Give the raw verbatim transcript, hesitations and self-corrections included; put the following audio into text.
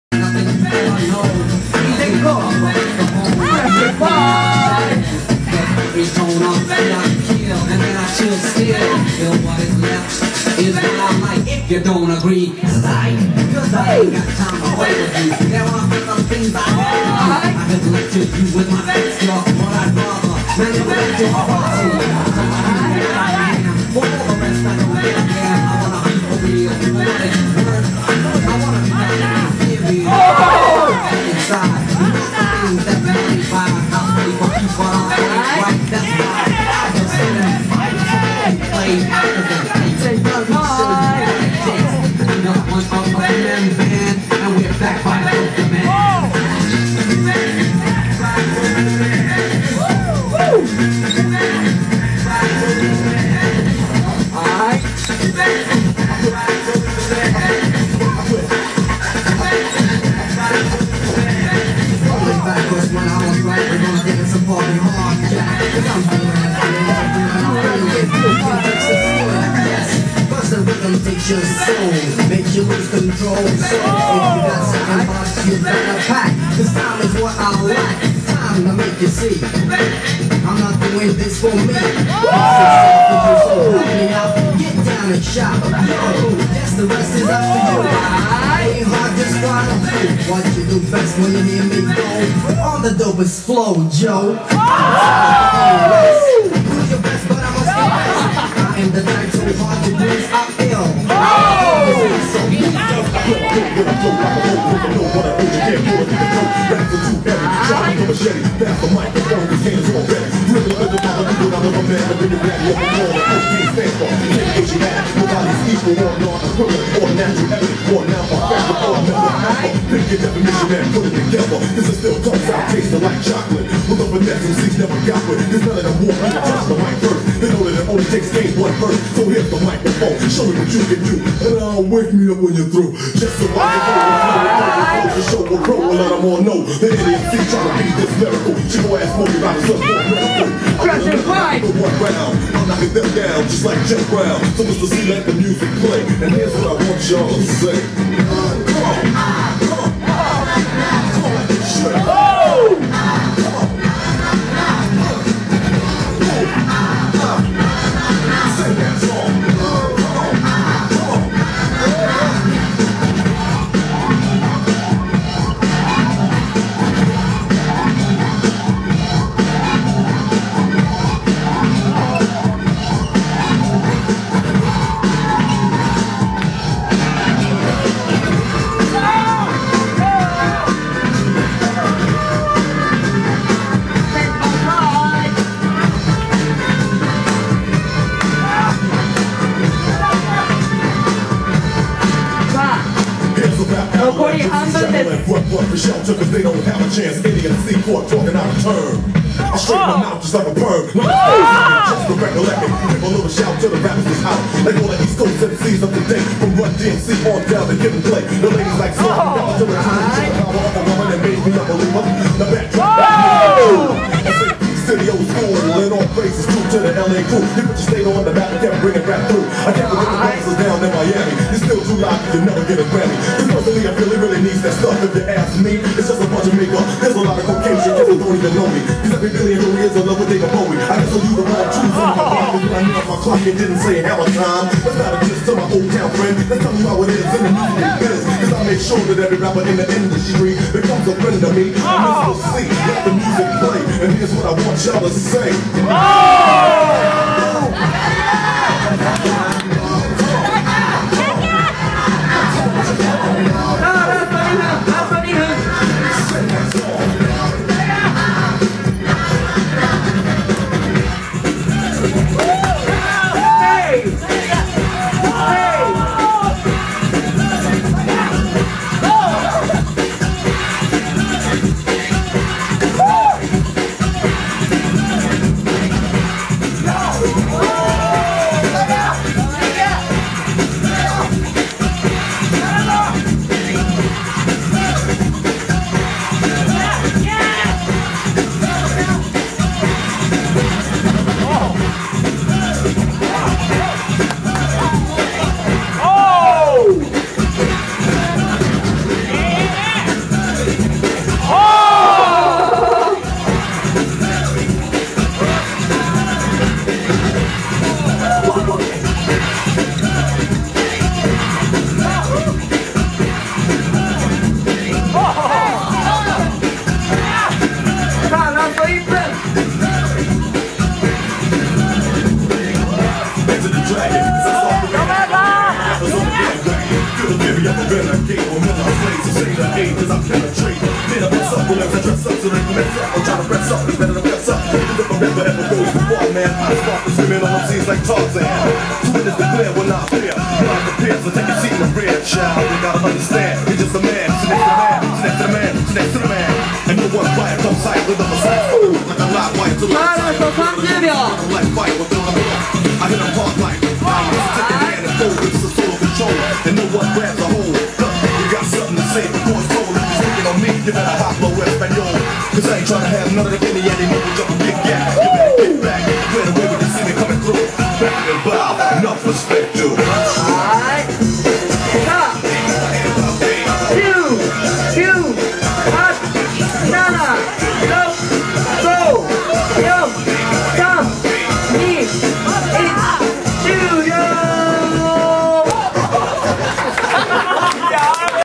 You don't agree, cause I, cause I ain't got time to play with you. There are some things I want. I could lecture you with my face, you're what I'd rather. Man, you let your heart see. So I do what I am. For all the rest, I don't give a damn. I wanna be for real. You want it hurt. I wanna be back in serious. Back inside. You know the things that we need by my house, people keep on our face, right? That's why I just say that. Play after the say bye. One of my men band, and we're back by the man. Alright. Backwards when I was right, we're gonna get some party hard. First the rhythm takes your soul, makes you lose control. So if you got second thoughts, you better pack. Cause time is what I like. Time to make you see I'm not doing this for me. So help me out, get down and shout. Yo, yes, the rest is up to you. Ain't hard, just try to do what you do best when you hear me go on the dopest flow, Joe. Do your best, but I must confess, I am the type so hard to breathe uphill. Pick your definition and put it together. This is still comes out tasting like chocolate. With up with that, some seats never got with. Cause none of them want me to touch the mic first. They know that it only takes game one verse. So here's the microphone, show me what you can do. And I'll wake me up when you're through. Just so I can know the show will grow and let them all know that any M C trying to be this lyrical. She gon' ask more about herself more critical. I'm gonna let the one round. I'm knocking them down just like Jeff Brown. So Mister C, let the music play. And here's what I want y'all to say. Come on, come on, come on, like this shit. Sing that song. For shelter, cause they don't have a chance. Idiot C court talking out of turn. I straighten my mouth just like a perm. Just to recollect it. Give a little shout to the rappers that's out. Like all the East Coast M Cs up to date. From Run D M C on down to Give and Play. The ladies like so. Down to the time. To the power of a woman that made me a believer. The backdrop. City old school, lit off faces, true to the L A crew. You put your state on the map and kept bringing rap through. I kept bringing the monsters down in Miami. You're still too loud, you never get a Grammy. Cause personally, I feel it really needs that stuff. If you ask me, it's just a bunch of makeup. There's a lot of cocaine shit, just don't even know me. Cause every billion who is in love with David Bowie. I guess I'll use the wrong truth on my heart. When I knew off my clock, it didn't say hammer time. That's not a diss to my old town friend. Let's tell me how it is in the music biz. Cause I make sure that every rapper in the industry becomes a friend of me. And Mister C, let the music play. And here's what I want y'all to say. age as I penetrate. Then I mess up, well, as I dress up, so they can mess up. I'm trying to press up, it's better to press up. Even if I never ever goes before, man, I spark the swimming on the scenes like Tarzan. So witness the glare when I appear. God prepared, so take a seat in the rear, child. You gotta understand, he's just a man. So next to the man, so next to the man, so next to the man. And no one's quiet, come sight with them aside. Like a live wire to the 마이너스 삼십 秒. like fight with them. I hit them hard like I used to take a hand and fold with the total control. And no one grabs a hold. Look, you got something to say before it's told. If you're sticking on me, you better hop low Espanol. Cause I ain't trying to have none of the any animal jump and get gas.